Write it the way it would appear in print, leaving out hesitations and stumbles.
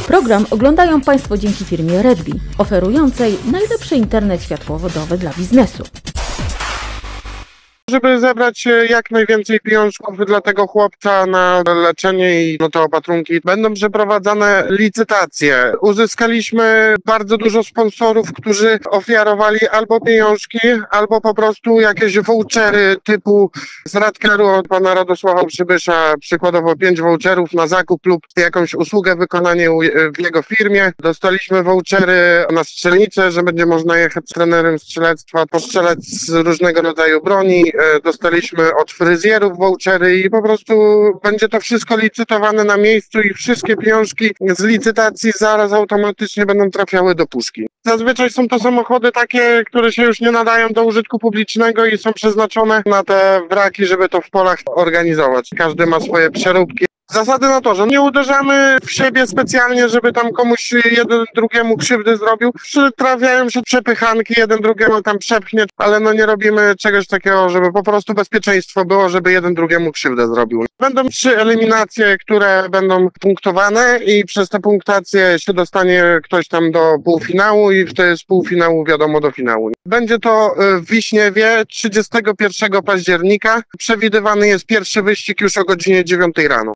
Program oglądają Państwo dzięki firmie Redbi, oferującej najlepszy internet światłowodowy dla biznesu. Żeby zebrać jak najwięcej pieniążków dla tego chłopca na leczenie i te opatrunki, będą przeprowadzane licytacje. Uzyskaliśmy bardzo dużo sponsorów, którzy ofiarowali albo pieniążki, albo po prostu jakieś vouchery typu z Radcaru od pana Radosława Przybysza, przykładowo 5 voucherów na zakup lub jakąś usługę wykonanie w jego firmie. Dostaliśmy vouchery na strzelnicę, że będzie można jechać z trenerem strzelectwa, postrzelać z różnego rodzaju broni. Dostaliśmy od fryzjerów vouchery i po prostu będzie to wszystko licytowane na miejscu i wszystkie pieniążki z licytacji zaraz automatycznie będą trafiały do puszki. Zazwyczaj są to samochody takie, które się już nie nadają do użytku publicznego i są przeznaczone na te wraki, żeby to w polach organizować. Każdy ma swoje przeróbki. Zasady na to, że nie uderzamy w siebie specjalnie, żeby tam komuś jeden drugiemu krzywdy zrobił. Trafiają się przepychanki, jeden drugiemu tam przepchnie, ale nie robimy czegoś takiego, żeby po prostu bezpieczeństwo było, żeby jeden drugiemu krzywdę zrobił. Będą 3 eliminacje, które będą punktowane i przez te punktacje się dostanie ktoś tam do półfinału i wtedy z półfinału wiadomo do finału. Będzie to w Wiśniewie 31 października. Przewidywany jest pierwszy wyścig już o godzinie 9 rano.